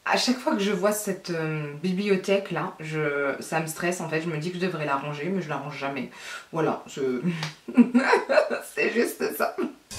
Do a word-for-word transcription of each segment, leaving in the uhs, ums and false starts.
À chaque fois que je vois cette euh, bibliothèque là, je, ça me stresse en fait, je me dis que je devrais la ranger, mais je la range jamais. Voilà, je... c'est juste ça.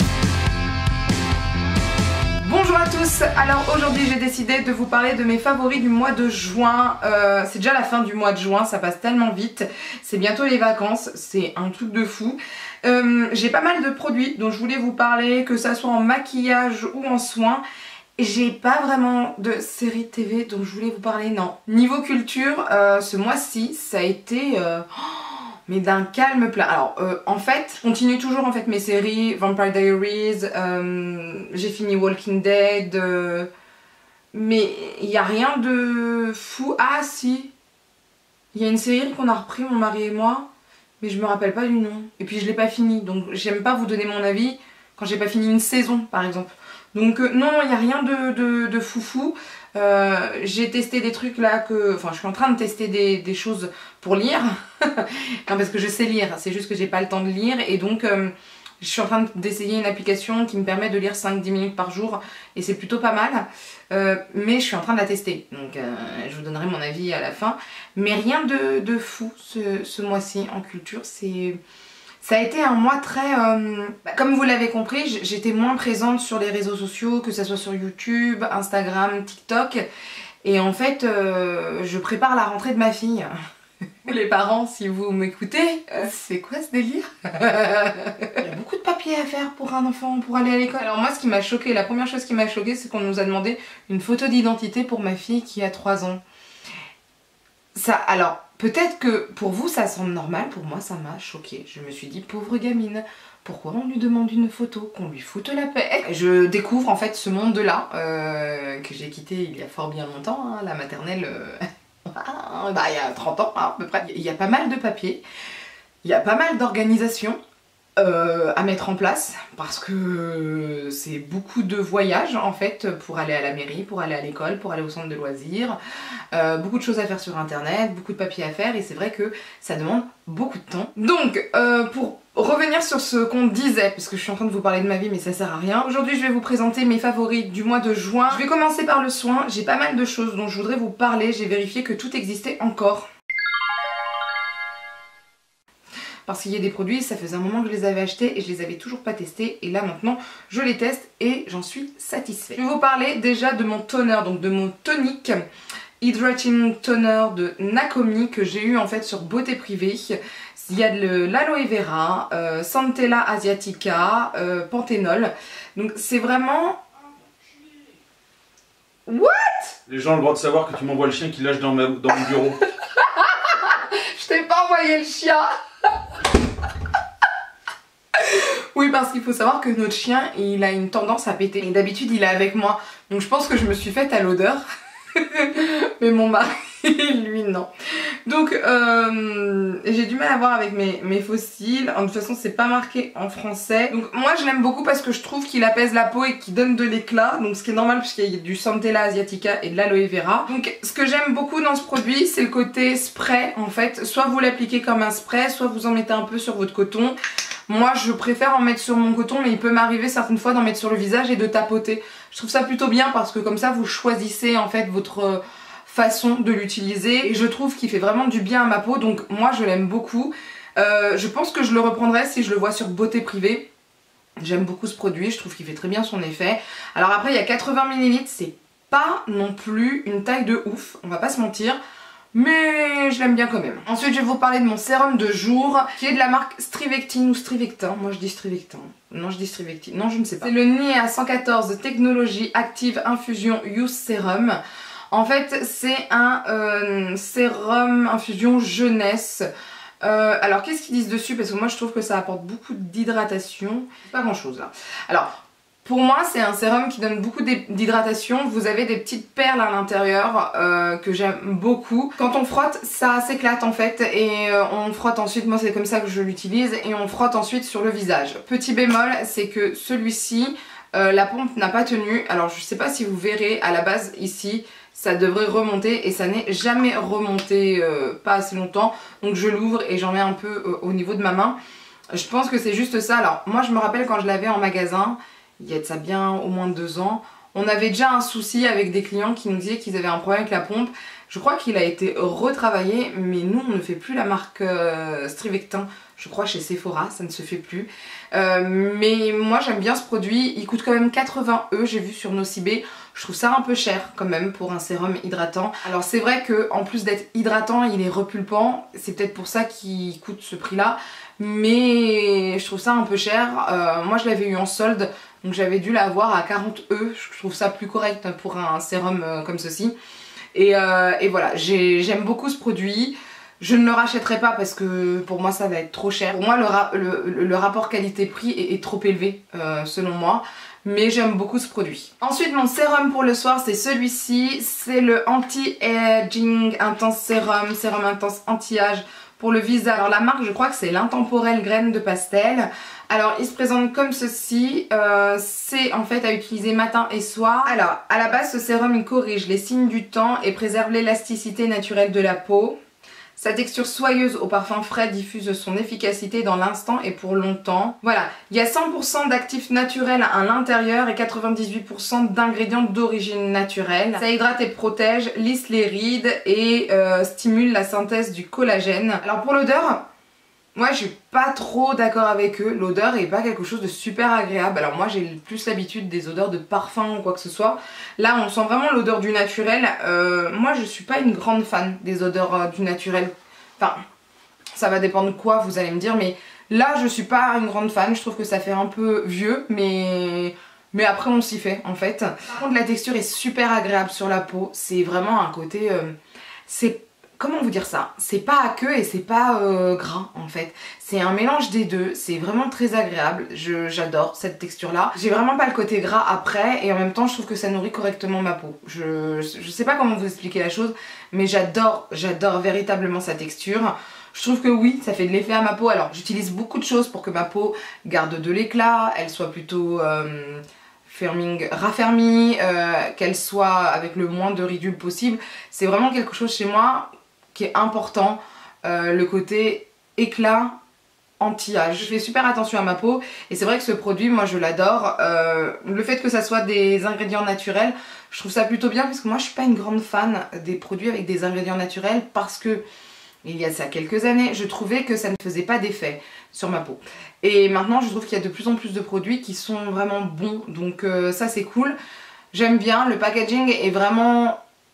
Bonjour à tous, alors aujourd'hui j'ai décidé de vous parler de mes favoris du mois de juin. euh, C'est déjà la fin du mois de juin, ça passe tellement vite, c'est bientôt les vacances, c'est un truc de fou. euh, J'ai pas mal de produits dont je voulais vous parler, que ça soit en maquillage ou en soins. J'ai pas vraiment de série T V dont je voulais vous parler, non. Niveau culture, euh, ce mois-ci, ça a été... Euh... mais d'un calme plat. Alors euh, en fait, je continue toujours en fait mes séries, Vampire Diaries, euh, j'ai fini Walking Dead, euh, mais il n'y a rien de fou. Ah si, il y a une série qu'on a repris mon mari et moi, mais je me rappelle pas du nom. Et puis je l'ai pas fini, donc j'aime pas vous donner mon avis quand j'ai pas fini une saison par exemple. Donc euh, non, il n'y a rien de, de, de foufou. Euh, j'ai testé des trucs là que... Enfin, je suis en train de tester des, des choses pour lire. Non, parce que je sais lire, c'est juste que j'ai pas le temps de lire. Et donc, euh, je suis en train d'essayer une application qui me permet de lire cinq à dix minutes par jour. Et c'est plutôt pas mal. Euh, mais je suis en train de la tester. Donc, euh, je vous donnerai mon avis à la fin. Mais rien de, de fou ce, ce mois-ci en culture. C'est... Ça a été un mois très... Euh, bah, comme vous l'avez compris, j'étais moins présente sur les réseaux sociaux, que ce soit sur YouTube, Instagram, TikTok. Et en fait, euh, je prépare la rentrée de ma fille. Les parents, si vous m'écoutez, euh, c'est quoi ce délire? Il y a beaucoup de papiers à faire pour un enfant, pour aller à l'école. Alors moi, ce qui m'a choqué, la première chose qui m'a choqué, c'est qu'on nous a demandé une photo d'identité pour ma fille qui a trois ans. Ça, alors... Peut-être que pour vous ça semble normal, pour moi ça m'a choquée. Je me suis dit, pauvre gamine, pourquoi on lui demande une photo, qu'on lui foute la paix? Je découvre en fait ce monde-là, euh, que j'ai quitté il y a fort bien longtemps, hein, la maternelle, euh, bah, il y a trente ans hein, à peu près. Il y a pas mal de papiers, il y a pas mal d'organisations euh, à mettre en place, parce que c'est beaucoup de voyages en fait, pour aller à la mairie, pour aller à l'école, pour aller au centre de loisirs. Euh, beaucoup de choses à faire sur internet, beaucoup de papiers à faire et c'est vrai que ça demande beaucoup de temps. Donc euh, pour revenir sur ce qu'on disait, parce que je suis en train de vous parler de ma vie mais ça sert à rien, aujourd'hui je vais vous présenter mes favoris du mois de juin. Je vais commencer par le soin, j'ai pas mal de choses dont je voudrais vous parler, j'ai vérifié que tout existait encore. Parce qu'il y a des produits, ça faisait un moment que je les avais achetés et je les avais toujours pas testés et là maintenant je les teste et j'en suis satisfaite. Je vais vous parler déjà de mon toner, donc de mon tonique Hydrating Toner de Nakomi que j'ai eu en fait sur Beauté Privée. Il y a de l'aloe vera, euh, Centella asiatica, euh, panthénol. Donc c'est vraiment... What? Les gens ont le droit de savoir que tu m'envoies le chien qui lâche dans, ma, dans mon bureau. Je t'ai pas envoyé le chien. Oui, parce qu'il faut savoir que notre chien il a une tendance à péter et d'habitude il est avec moi, donc je pense que je me suis faite à l'odeur. Mais mon mari, lui non. Donc euh, j'ai du mal à voir avec mes, mes fossiles. De toute façon c'est pas marqué en français. Donc moi je l'aime beaucoup parce que je trouve qu'il apaise la peau et qu'il donne de l'éclat. Donc ce qui est normal puisqu'il y a du Centella asiatica et de l'aloe vera. Donc ce que j'aime beaucoup dans ce produit c'est le côté spray en fait. Soit vous l'appliquez comme un spray, soit vous en mettez un peu sur votre coton. Moi je préfère en mettre sur mon coton mais il peut m'arriver certaines fois d'en mettre sur le visage et de tapoter. Je trouve ça plutôt bien parce que comme ça vous choisissez en fait votre façon de l'utiliser et je trouve qu'il fait vraiment du bien à ma peau donc moi je l'aime beaucoup. Euh, je pense que je le reprendrai si je le vois sur Beauté Privée. J'aime beaucoup ce produit, je trouve qu'il fait très bien son effet. Alors après il y a quatre-vingts millilitres, c'est pas non plus une taille de ouf, on va pas se mentir. Mais je l'aime bien quand même. Ensuite je vais vous parler de mon sérum de jour qui est de la marque Strivectin ou Strivectin. Moi je dis Strivectin. Non je dis Strivectin. Non je ne sais pas. C'est le Nia cent quatorze Technologie Active Infusion Youth Serum. En fait c'est un euh, sérum infusion jeunesse. Euh, alors qu'est-ce qu'ils disent dessus? Parce que moi je trouve que ça apporte beaucoup d'hydratation. Pas grand chose là. Alors... Pour moi c'est un sérum qui donne beaucoup d'hydratation, vous avez des petites perles à l'intérieur euh, que j'aime beaucoup. Quand on frotte ça s'éclate en fait et euh, on frotte ensuite, moi c'est comme ça que je l'utilise, et on frotte ensuite sur le visage. Petit bémol c'est que celui-ci, euh, la pompe n'a pas tenu, alors je sais pas si vous verrez à la base ici, ça devrait remonter et ça n'est jamais remonté euh, pas assez longtemps, donc je l'ouvre et j'en mets un peu euh, au niveau de ma main. Je pense que c'est juste ça. Alors moi je me rappelle quand je l'avais en magasin, il y a de ça bien au moins deux ans, On avait déjà un souci avec des clients qui nous disaient qu'ils avaient un problème avec la pompe. Je crois qu'il a été retravaillé, mais nous on ne fait plus la marque euh, Strivectin, je crois chez Sephora, ça ne se fait plus. Euh, mais moi j'aime bien ce produit, il coûte quand même quatre-vingts euros, j'ai vu sur Nocibé. Je trouve ça un peu cher quand même pour un sérum hydratant. Alors c'est vrai qu'en plus d'être hydratant, il est repulpant, c'est peut-être pour ça qu'il coûte ce prix là. Mais je trouve ça un peu cher, euh, moi je l'avais eu en solde, donc j'avais dû l'avoir à quarante euros, je trouve ça plus correct pour un sérum euh, comme ceci. Et, euh, et voilà, j'aime beaucoup ce produit. Je ne le rachèterai pas parce que pour moi ça va être trop cher. Pour moi le, ra le, le, le rapport qualité-prix est, est trop élevé euh, selon moi. Mais j'aime beaucoup ce produit. Ensuite mon sérum pour le soir c'est celui-ci. C'est le Anti-Aging Intense Sérum. Sérum intense anti-âge pour le visage. Alors la marque je crois que c'est l'Intemporelle Graine de Pastel. Alors il se présente comme ceci, euh, c'est en fait à utiliser matin et soir. Alors à la base ce sérum il corrige les signes du temps et préserve l'élasticité naturelle de la peau. Sa texture soyeuse au parfum frais diffuse son efficacité dans l'instant et pour longtemps. Voilà, il y a cent pour cent d'actifs naturels à l'intérieur et quatre-vingt-dix-huit pour cent d'ingrédients d'origine naturelle. Ça hydrate et protège, lisse les rides et euh, stimule la synthèse du collagène. Alors pour l'odeur, moi je suis pas trop d'accord avec eux, l'odeur est pas quelque chose de super agréable. Alors moi j'ai plus l'habitude des odeurs de parfum ou quoi que ce soit. Là on sent vraiment l'odeur du naturel. Euh, moi je suis pas une grande fan des odeurs euh, du naturel. Enfin ça va dépendre de quoi vous allez me dire, mais là je suis pas une grande fan. Je trouve que ça fait un peu vieux, mais... mais après on s'y fait en fait. Par contre la texture est super agréable sur la peau. C'est vraiment un côté... Euh, c'est... Comment vous dire ça? C'est pas aqueux et c'est pas euh, gras en fait. C'est un mélange des deux, c'est vraiment très agréable. J'adore cette texture là. J'ai vraiment pas le côté gras après et en même temps je trouve que ça nourrit correctement ma peau. Je, je sais pas comment vous expliquer la chose, mais j'adore, j'adore véritablement sa texture. Je trouve que oui, ça fait de l'effet à ma peau. Alors j'utilise beaucoup de choses pour que ma peau garde de l'éclat, elle soit plutôt... Euh, firming raffermie, euh, qu'elle soit avec le moins de ridules possible. C'est vraiment quelque chose chez moi qui est important, euh, le côté éclat anti-âge. Je fais super attention à ma peau et c'est vrai que ce produit, moi je l'adore. Euh, le fait que ça soit des ingrédients naturels, je trouve ça plutôt bien parce que moi je suis pas une grande fan des produits avec des ingrédients naturels parce que il y a ça quelques années, je trouvais que ça ne faisait pas d'effet sur ma peau. Et maintenant, je trouve qu'il y a de plus en plus de produits qui sont vraiment bons. Donc euh, ça, c'est cool. J'aime bien. Le packaging est vraiment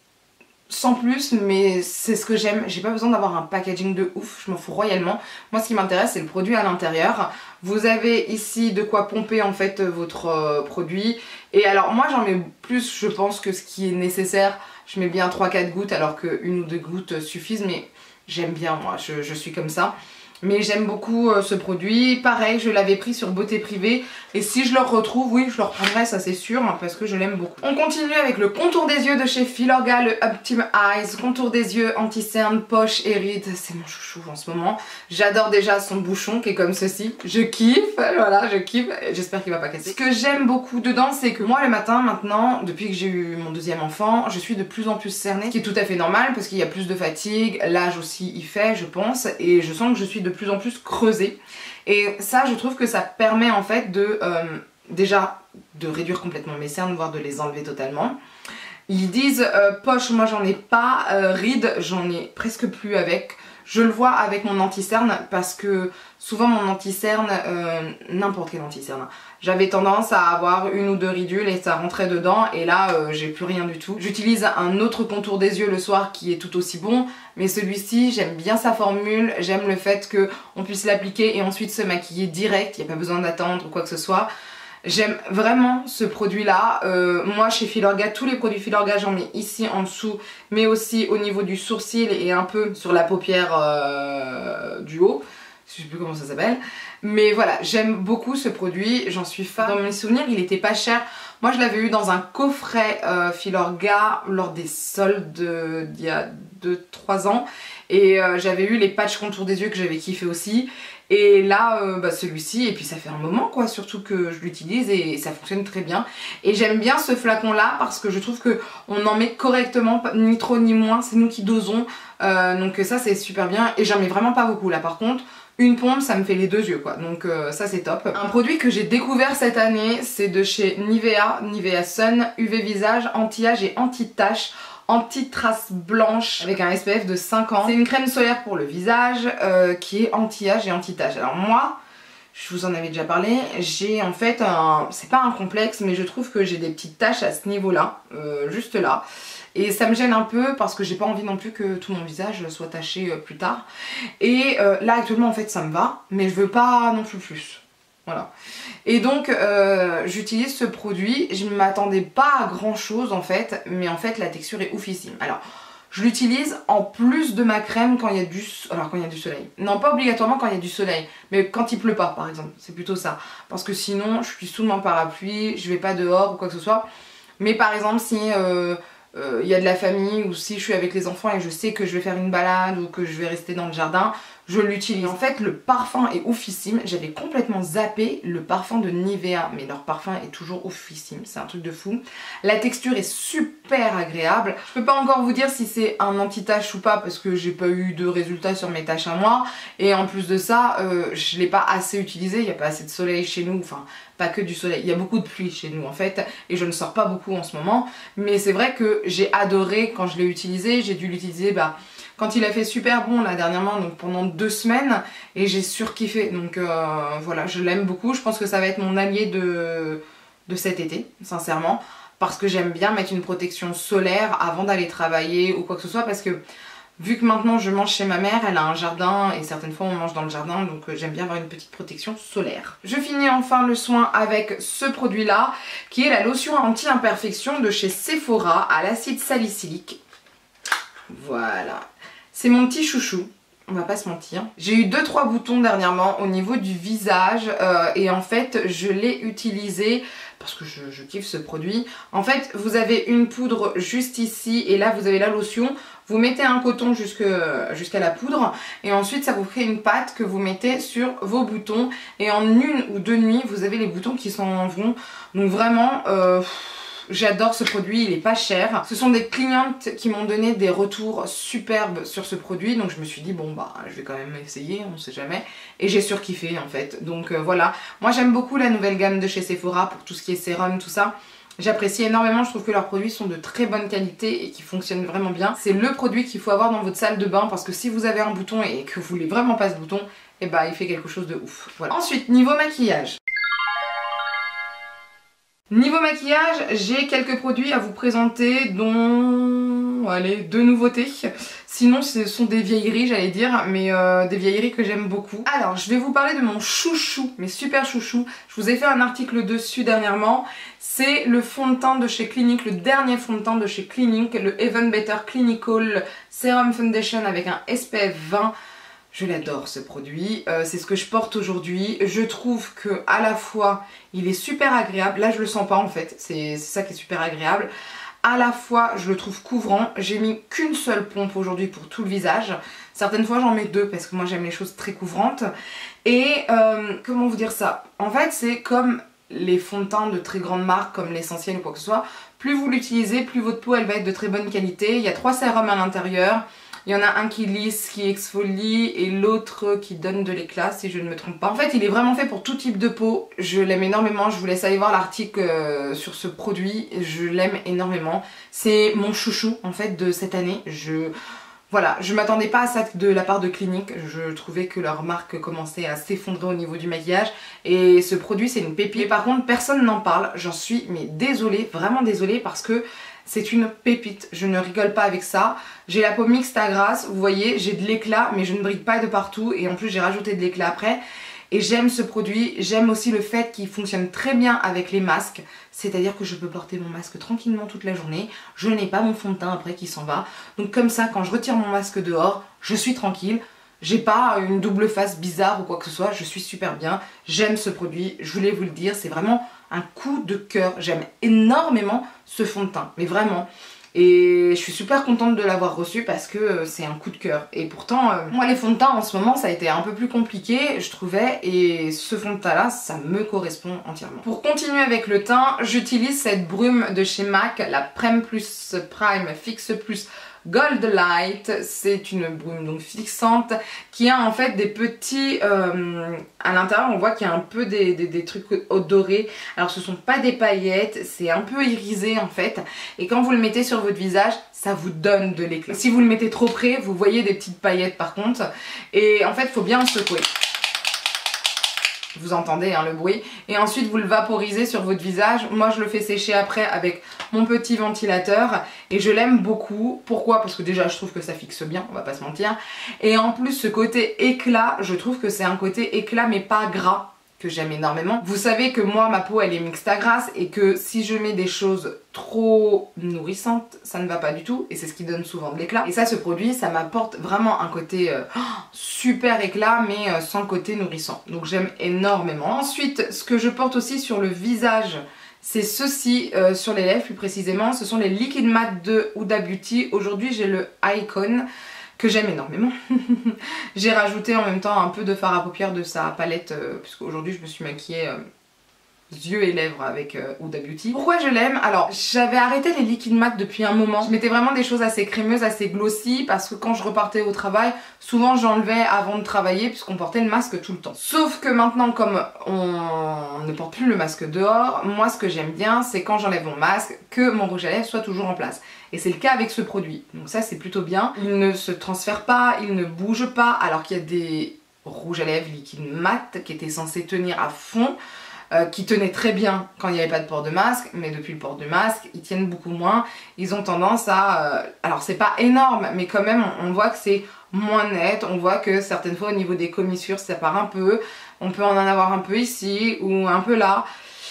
sans plus, mais c'est ce que j'aime. J'ai pas besoin d'avoir un packaging de ouf. Je m'en fous royalement. Moi, ce qui m'intéresse, c'est le produit à l'intérieur. Vous avez ici de quoi pomper en fait votre euh, produit. Et alors, moi, j'en mets plus, je pense, que ce qui est nécessaire. Je mets bien trois quatre gouttes, alors qu'une ou deux gouttes suffisent, mais... J'aime bien moi, je, je suis comme ça. Mais j'aime beaucoup euh, ce produit. Pareil, je l'avais pris sur Beauté Privée. Et si je le retrouve, oui, je le reprendrai, ça c'est sûr, hein, parce que je l'aime beaucoup. On continue avec le contour des yeux de chez Filorga, le Optim Eyes. Contour des yeux, anti-cerne, poche et rides. C'est mon chouchou en ce moment. J'adore déjà son bouchon qui est comme ceci. Je kiffe, voilà, je kiffe. J'espère qu'il va pas casser. Ce que j'aime beaucoup dedans, c'est que moi le matin, maintenant, depuis que j'ai eu mon deuxième enfant, je suis de plus en plus cernée. Ce qui est tout à fait normal, parce qu'il y a plus de fatigue. L'âge aussi y fait, je pense. Et je sens que je suis de plus en plus creusée. Et ça, je trouve que ça permet en fait de euh, déjà de réduire complètement mes cernes, voire de les enlever totalement. Ils disent euh, poche, moi j'en ai pas, euh, rides, j'en ai presque plus avec. Je le vois avec mon anti-cerne parce que souvent mon anti-cerne, euh, n'importe quel anti-cerne, j'avais tendance à avoir une ou deux ridules et ça rentrait dedans et là euh, j'ai plus rien du tout. J'utilise un autre contour des yeux le soir qui est tout aussi bon, mais celui-ci j'aime bien sa formule, j'aime le fait qu'on puisse l'appliquer et ensuite se maquiller direct, il n'y a pas besoin d'attendre ou quoi que ce soit. J'aime vraiment ce produit là, euh, moi chez Filorga, tous les produits Filorga j'en mets ici en dessous, mais aussi au niveau du sourcil et un peu sur la paupière euh, du haut, je sais plus comment ça s'appelle. Mais voilà, j'aime beaucoup ce produit, j'en suis fan. Dans mes souvenirs il était pas cher, moi je l'avais eu dans un coffret euh, Filorga lors des soldes d'il y a deux trois ans. Et euh, j'avais eu les patchs contour des yeux que j'avais kiffé aussi. Et là euh, bah celui-ci, et puis ça fait un moment quoi, surtout que je l'utilise et ça fonctionne très bien. Et j'aime bien ce flacon là parce que je trouve que on en met correctement, ni trop ni moins, c'est nous qui dosons. euh, Donc ça c'est super bien et j'en mets vraiment pas beaucoup là par contre. une pompe ça me fait les deux yeux quoi, donc euh, ça c'est top. Un produit que j'ai découvert cette année, c'est de chez Nivea, Nivea Sun, U V visage, anti-âge et anti-tache, anti-trace blanche avec un S P F de cinq ans. C'est une crème solaire pour le visage euh, qui est anti-âge et anti-tache. Alors moi, je vous en avais déjà parlé, j'ai en fait un... c'est pas un complexe, mais je trouve que j'ai des petites taches à ce niveau-là, euh, juste là. Et ça me gêne un peu parce que j'ai pas envie non plus que tout mon visage soit taché euh, plus tard. Et euh, là actuellement en fait ça me va, mais je veux pas non plus plus. Voilà. Et donc euh, j'utilise ce produit, je ne m'attendais pas à grand chose en fait, mais en fait la texture est oufissime. Alors je l'utilise en plus de ma crème quand il y a du alors quand il y a du soleil. Non, pas obligatoirement quand il y a du soleil, mais quand il pleut pas par exemple, c'est plutôt ça. Parce que sinon je suis sous mon parapluie, je vais pas dehors ou quoi que ce soit. Mais par exemple si euh, euh, y a de la famille ou si je suis avec les enfants et je sais que je vais faire une balade ou que je vais rester dans le jardin, je l'utilise. En fait le parfum est oufissime, j'avais complètement zappé le parfum de Nivea, mais leur parfum est toujours oufissime, c'est un truc de fou. La texture est super agréable, je peux pas encore vous dire si c'est un anti-tache ou pas parce que j'ai pas eu de résultats sur mes taches à moi, et en plus de ça euh, je l'ai pas assez utilisé, il n'y a pas assez de soleil chez nous, enfin pas que du soleil, il y a beaucoup de pluie chez nous en fait, et je ne sors pas beaucoup en ce moment, mais c'est vrai que j'ai adoré quand je l'ai utilisé, j'ai dû l'utiliser bah quand il a fait super bon là dernièrement, donc pendant deux semaines, et j'ai surkiffé, donc euh, voilà, je l'aime beaucoup. Je pense que ça va être mon allié de, de cet été, sincèrement, parce que j'aime bien mettre une protection solaire avant d'aller travailler ou quoi que ce soit, parce que vu que maintenant je mange chez ma mère, elle a un jardin et certaines fois on mange dans le jardin, donc euh, j'aime bien avoir une petite protection solaire. Je finis enfin le soin avec ce produit là, qui est la lotion anti-imperfection de chez Sephora à l'acide salicylique. Voilà. C'est mon petit chouchou, on va pas se mentir. J'ai eu deux trois boutons dernièrement au niveau du visage euh, et en fait je l'ai utilisé parce que je, je kiffe ce produit. En fait vous avez une poudre juste ici et là vous avez la lotion. Vous mettez un coton jusque, jusqu'à la poudre et ensuite ça vous crée une pâte que vous mettez sur vos boutons et en une ou deux nuits vous avez les boutons qui s'en vont. Donc vraiment... Euh, j'adore ce produit, il est pas cher. Ce sont des clientes qui m'ont donné des retours superbes sur ce produit, donc je me suis dit bon bah je vais quand même essayer, on sait jamais. Et j'ai surkiffé en fait, donc euh, voilà. Moi j'aime beaucoup la nouvelle gamme de chez Sephora pour tout ce qui est sérum, tout ça. J'apprécie énormément, je trouve que leurs produits sont de très bonne qualité et qui fonctionnent vraiment bien. C'est le produit qu'il faut avoir dans votre salle de bain parce que si vous avez un bouton et que vous voulez vraiment pas ce bouton, et bah il fait quelque chose de ouf. Voilà. Ensuite, niveau maquillage. Niveau maquillage, j'ai quelques produits à vous présenter dont, allez, deux nouveautés. Sinon ce sont des vieilleries j'allais dire, mais euh, des vieilleries que j'aime beaucoup. Alors je vais vous parler de mon chouchou, mes super chouchous. Je vous ai fait un article dessus dernièrement. C'est le fond de teint de chez Clinique, le dernier fond de teint de chez Clinique, le Even Better Clinical Serum Foundation avec un S P F vingt. Je l'adore ce produit, euh, c'est ce que je porte aujourd'hui. Je trouve que à la fois il est super agréable, là je le sens pas en fait, c'est ça qui est super agréable. À la fois je le trouve couvrant, j'ai mis qu'une seule pompe aujourd'hui pour tout le visage. Certaines fois j'en mets deux parce que moi j'aime les choses très couvrantes. Et euh, comment vous dire ça? En fait c'est comme les fonds de teint de très grandes marques comme l'Essentiel ou quoi que ce soit. Plus vous l'utilisez, plus votre peau elle va être de très bonne qualité. Il y a trois sérums à l'intérieur. Il y en a un qui lisse, qui exfolie et l'autre qui donne de l'éclat si je ne me trompe pas. En fait il est vraiment fait pour tout type de peau, je l'aime énormément, je vous laisse aller voir l'article euh, sur ce produit, je l'aime énormément. C'est mon chouchou en fait de cette année, je... Voilà, je m'attendais pas à ça de la part de Clinique, je trouvais que leur marque commençait à s'effondrer au niveau du maquillage et ce produit c'est une pépite. Et par contre personne n'en parle, j'en suis mais désolée, vraiment désolée parce que c'est une pépite, je ne rigole pas avec ça. J'ai la peau mixte à grasse, vous voyez, j'ai de l'éclat mais je ne brille pas de partout et en plus j'ai rajouté de l'éclat après. Et j'aime ce produit, j'aime aussi le fait qu'il fonctionne très bien avec les masques. C'est-à-dire que je peux porter mon masque tranquillement toute la journée. Je n'ai pas mon fond de teint après qui s'en va. Donc comme ça, quand je retire mon masque dehors, je suis tranquille. J'ai pas une double face bizarre ou quoi que ce soit, je suis super bien. J'aime ce produit, je voulais vous le dire, c'est vraiment un coup de cœur. J'aime énormément ce fond de teint, mais vraiment. Et je suis super contente de l'avoir reçu parce que c'est un coup de cœur. Et pourtant, euh, moi les fonds de teint en ce moment ça a été un peu plus compliqué je trouvais. Et ce fond de teint là, ça me correspond entièrement. Pour continuer avec le teint, j'utilise cette brume de chez MAC, la Prime Plus Prime Fix Plus Gold Light. C'est une brume donc fixante qui a en fait des petits... Euh, à l'intérieur on voit qu'il y a un peu des, des, des trucs dorés. Alors ce sont pas des paillettes, c'est un peu irisé en fait. Et quand vous le mettez sur votre visage, ça vous donne de l'éclat. Si vous le mettez trop près, vous voyez des petites paillettes par contre. Et en fait il faut bien le secouer. Vous entendez hein, le bruit. Et ensuite vous le vaporisez sur votre visage. Moi je le fais sécher après avec mon petit ventilateur. Et je l'aime beaucoup. Pourquoi? Parce que déjà je trouve que ça fixe bien, on va pas se mentir. Et en plus ce côté éclat, je trouve que c'est un côté éclat mais pas gras, que j'aime énormément. Vous savez que moi ma peau elle est mixte à grasse et que si je mets des choses trop nourrissantes ça ne va pas du tout et c'est ce qui donne souvent de l'éclat. Et ça, ce produit ça m'apporte vraiment un côté euh, super éclat mais euh, sans le côté nourrissant, donc j'aime énormément. Ensuite ce que je porte aussi sur le visage, c'est ceci euh, sur les lèvres plus précisément, ce sont les Liquid Matte de Huda Beauty. Aujourd'hui j'ai le Icon que j'aime énormément. J'ai rajouté en même temps un peu de fard à paupières de sa palette euh, puisque aujourd'hui je me suis maquillée euh, yeux et lèvres avec euh, Huda Beauty. Pourquoi je l'aime? Alors j'avais arrêté les liquides mat depuis un moment. Je mettais vraiment des choses assez crémeuses, assez glossy parce que quand je repartais au travail, souvent j'enlevais avant de travailler puisqu'on portait le masque tout le temps. Sauf que maintenant comme on ne porte plus le masque dehors, moi ce que j'aime bien c'est quand j'enlève mon masque que mon rouge à lèvres soit toujours en place. Et c'est le cas avec ce produit. Donc ça c'est plutôt bien. Il ne se transfère pas, il ne bouge pas alors qu'il y a des rouges à lèvres liquides mat qui étaient censés tenir à fond. Euh, qui tenaient très bien quand il n'y avait pas de port de masque, mais depuis le port de masque, ils tiennent beaucoup moins. Ils ont tendance à... Euh, alors c'est pas énorme, mais quand même on, on voit que c'est moins net, on voit que certaines fois au niveau des commissures ça part un peu, on peut en avoir un peu ici ou un peu là.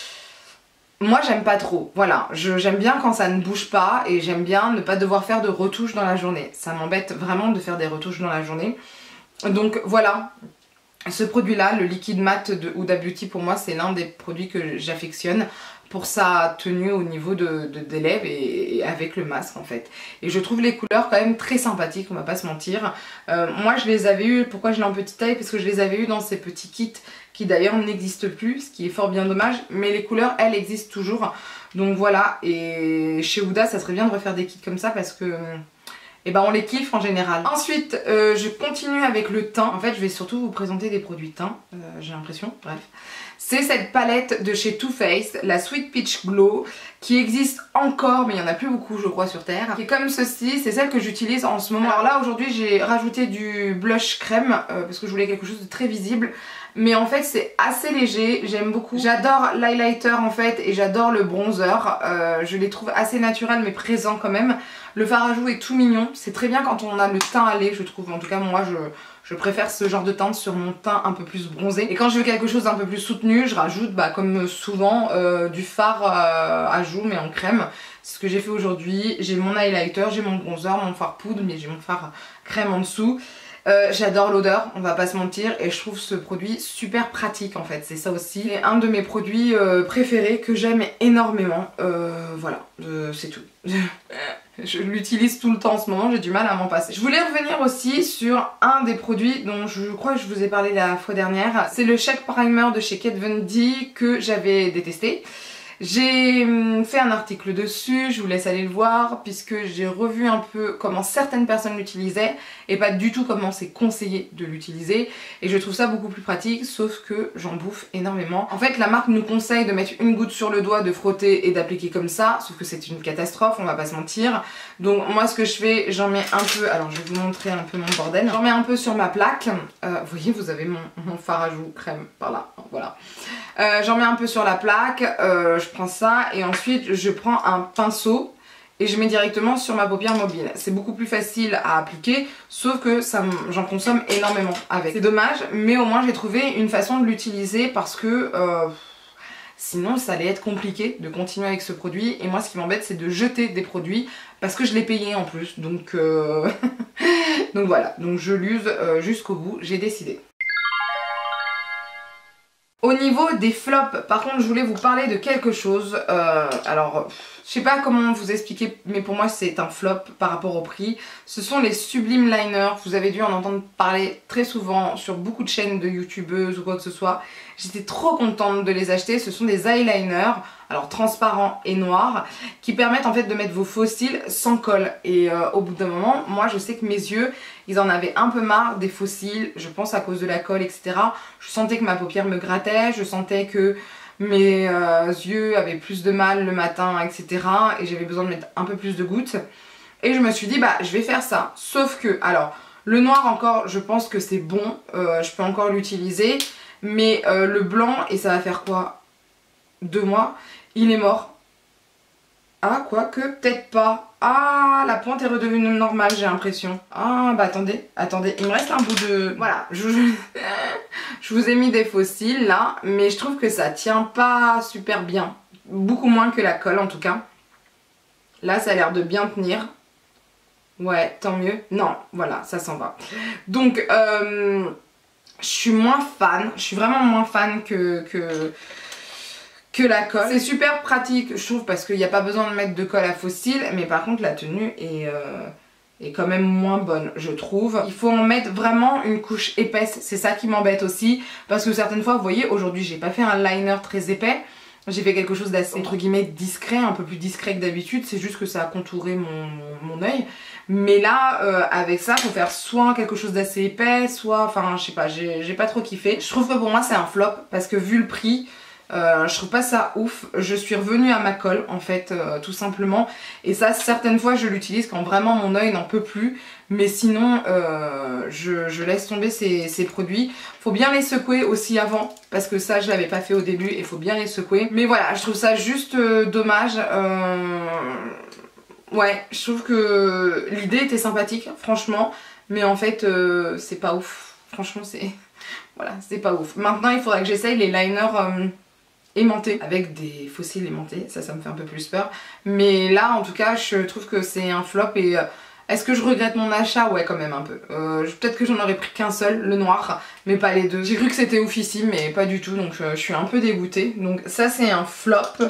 Moi j'aime pas trop, voilà, j'aime bien quand ça ne bouge pas et j'aime bien ne pas devoir faire de retouches dans la journée. Ça m'embête vraiment de faire des retouches dans la journée. Donc voilà. Ce produit là, le Liquid Matte de Huda Beauty, pour moi c'est l'un des produits que j'affectionne pour sa tenue au niveau de, de, des lèvres et, et avec le masque en fait. Et je trouve les couleurs quand même très sympathiques, on va pas se mentir. Euh, moi je les avais eu, pourquoi je l'ai en petite taille? Parce que je les avais eu dans ces petits kits qui d'ailleurs n'existent plus, ce qui est fort bien dommage, mais les couleurs elles existent toujours. Donc voilà, et chez Huda ça serait bien de refaire des kits comme ça parce que... et ben on les kiffe en général. Ensuite euh, je continue avec le teint. En fait je vais surtout vous présenter des produits teint, euh, j'ai l'impression, bref. C'est cette palette de chez Too Faced, la Sweet Peach Glow, qui existe encore mais il n'y en a plus beaucoup je crois sur terre. Qui est comme ceci, c'est celle que j'utilise en ce moment. Alors là aujourd'hui j'ai rajouté du blush crème euh, parce que je voulais quelque chose de très visible. Mais en fait c'est assez léger, j'aime beaucoup. J'adore l'highlighter en fait et j'adore le bronzer. Euh, je les trouve assez naturels mais présents quand même. Le fard à joues est tout mignon, c'est très bien quand on a le teint allé je trouve. En tout cas moi je, je préfère ce genre de teinte sur mon teint un peu plus bronzé. Et quand je veux quelque chose d'un peu plus soutenu, je rajoute bah, comme souvent euh, du fard euh, à joues mais en crème. C'est ce que j'ai fait aujourd'hui. J'ai mon highlighter, j'ai mon bronzer, mon fard poudre mais j'ai mon fard crème en dessous. Euh, J'adore l'odeur, on va pas se mentir, et je trouve ce produit super pratique en fait, c'est ça aussi. C'est un de mes produits euh, préférés que j'aime énormément, euh, voilà, euh, c'est tout. Je l'utilise tout le temps en ce moment, j'ai du mal à m'en passer. Je voulais revenir aussi sur un des produits dont je crois que je vous ai parlé la fois dernière. C'est le Shake Primer de chez Kat Von D que j'avais détesté. J'ai fait un article dessus, je vous laisse aller le voir, puisque j'ai revu un peu comment certaines personnes l'utilisaient et pas du tout comment c'est conseillé de l'utiliser, et je trouve ça beaucoup plus pratique, sauf que j'en bouffe énormément. En fait la marque nous conseille de mettre une goutte sur le doigt, de frotter et d'appliquer comme ça, sauf que c'est une catastrophe, on va pas se mentir. Donc moi ce que je fais, j'en mets un peu, alors je vais vous montrer un peu mon bordel, j'en mets un peu sur ma plaque, euh, vous voyez vous avez mon, mon fard à joues crème par là, voilà. Euh, j'en mets un peu sur la plaque, euh, je prends ça et ensuite je prends un pinceau et je mets directement sur ma paupière mobile. C'est beaucoup plus facile à appliquer, sauf que j'en consomme énormément avec. C'est dommage, mais au moins j'ai trouvé une façon de l'utiliser parce que euh, sinon ça allait être compliqué de continuer avec ce produit. Et moi ce qui m'embête c'est de jeter des produits parce que je l'ai payé en plus. Donc, euh... donc voilà, donc je l'use euh, jusqu'au bout, j'ai décidé. Au niveau des flops, par contre je voulais vous parler de quelque chose, euh, alors je sais pas comment vous expliquer mais pour moi c'est un flop par rapport au prix. Ce sont les Sublime Liners, vous avez dû en entendre parler très souvent sur beaucoup de chaînes de youtubeuses ou quoi que ce soit. J'étais trop contente de les acheter. Ce sont des eyeliners, alors transparents et noirs, qui permettent en fait de mettre vos faux cils sans colle. Et euh, au bout d'un moment, moi je sais que mes yeux, ils en avaient un peu marre des faux cils, je pense à cause de la colle, et cetera. Je sentais que ma paupière me grattait, je sentais que mes euh, yeux avaient plus de mal le matin, et cetera. Et j'avais besoin de mettre un peu plus de gouttes. Et je me suis dit, bah je vais faire ça. Sauf que, alors, le noir encore, je pense que c'est bon, euh, je peux encore l'utiliser. Mais euh, le blanc, et ça va faire quoi? Deux mois, il est mort. Ah, quoique, peut-être pas. Ah, la pointe est redevenue normale, j'ai l'impression. Ah, bah attendez, attendez, il me reste un bout de... Voilà, je, je... je vous ai mis des faux cils là, mais je trouve que ça tient pas super bien. Beaucoup moins que la colle en tout cas. Là, ça a l'air de bien tenir. Ouais, tant mieux. Non, voilà, ça s'en va. Donc, euh, je suis moins fan. Je suis vraiment moins fan que, que, que la colle. C'est super pratique, je trouve, parce qu'il n'y a pas besoin de mettre de colle à faux cils. Mais par contre, la tenue est, euh, est quand même moins bonne, je trouve. Il faut en mettre vraiment une couche épaisse. C'est ça qui m'embête aussi. Parce que certaines fois, vous voyez, aujourd'hui, j'ai pas fait un liner très épais. J'ai fait quelque chose d'assez, entre guillemets, discret, un peu plus discret que d'habitude. C'est juste que ça a contouré mon, mon œil. Mais là, euh, avec ça, faut faire soit quelque chose d'assez épais, soit... Enfin, je sais pas, j'ai pas trop kiffé. Je trouve que pour moi, c'est un flop, parce que vu le prix, euh, je trouve pas ça ouf. Je suis revenue à ma colle, en fait, euh, tout simplement. Et ça, certaines fois, je l'utilise quand vraiment mon œil n'en peut plus. Mais sinon, euh, je, je laisse tomber ces, ces produits. Faut bien les secouer aussi avant, parce que ça, je l'avais pas fait au début, et faut bien les secouer. Mais voilà, je trouve ça juste euh, dommage. Euh... Ouais, je trouve que l'idée était sympathique, franchement. Mais en fait, euh, c'est pas ouf. Franchement, c'est... Voilà, c'est pas ouf. Maintenant, il faudra que j'essaye les liners... Euh... aimanté avec des faux cils aimantés, ça ça me fait un peu plus peur, mais là en tout cas je trouve que c'est un flop. Et euh, est-ce que je regrette mon achat? Ouais, quand même un peu. Euh, peut-être que j'en aurais pris qu'un seul, le noir, mais pas les deux. J'ai cru que c'était oufissime mais pas du tout, donc euh, je suis un peu dégoûtée. Donc ça c'est un flop.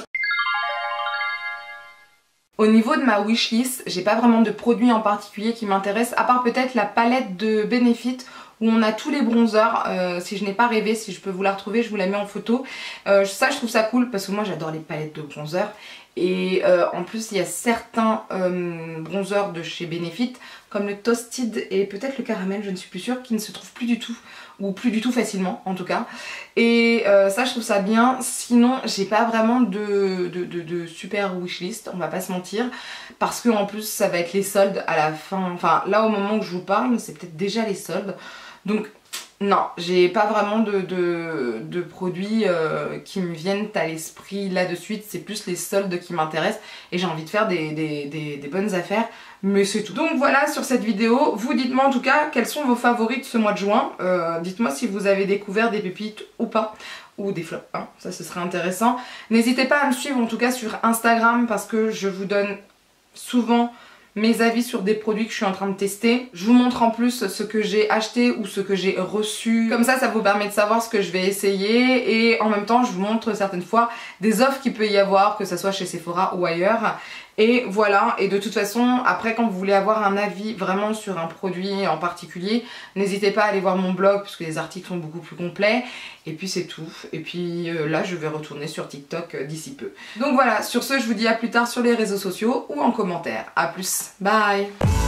Au niveau de ma wishlist, j'ai pas vraiment de produits en particulier qui m'intéressent, à part peut-être la palette de Benefit où on a tous les bronzers. Euh, si je n'ai pas rêvé, si je peux vous la retrouver, je vous la mets en photo. Euh, ça, je trouve ça cool parce que moi j'adore les palettes de bronzers. Et euh, en plus, il y a certains euh, bronzers de chez Benefit, comme le Toasted et peut-être le Caramel, je ne suis plus sûre, qui ne se trouvent plus du tout, ou plus du tout facilement en tout cas. Et euh, ça, je trouve ça bien. Sinon, j'ai pas vraiment de, de, de, de super wishlist, on va pas se mentir, parce que en plus, ça va être les soldes à la fin. Enfin, là, au moment où je vous parle, c'est peut-être déjà les soldes. Donc, non, j'ai pas vraiment de, de, de produits euh, qui me viennent à l'esprit là de suite. C'est plus les soldes qui m'intéressent et j'ai envie de faire des, des, des, des bonnes affaires, mais c'est tout. Donc voilà, sur cette vidéo, vous dites-moi en tout cas quels sont vos favoris de ce mois de juin. Euh, dites-moi si vous avez découvert des pépites ou pas, ou des flops, hein, ça ce serait intéressant. N'hésitez pas à me suivre en tout cas sur Instagram, parce que je vous donne souvent mes avis sur des produits que je suis en train de tester. Je vous montre en plus ce que j'ai acheté ou ce que j'ai reçu. Comme ça, ça vous permet de savoir ce que je vais essayer. Et en même temps, je vous montre certaines fois des offres qu'il peut y avoir, que ce soit chez Sephora ou ailleurs. Et voilà, et de toute façon, après quand vous voulez avoir un avis vraiment sur un produit en particulier, n'hésitez pas à aller voir mon blog, parce que les articles sont beaucoup plus complets. Et puis c'est tout. Et puis euh, là, je vais retourner sur TikTok euh, d'ici peu. Donc voilà, sur ce, je vous dis à plus tard sur les réseaux sociaux ou en commentaire. A plus, bye!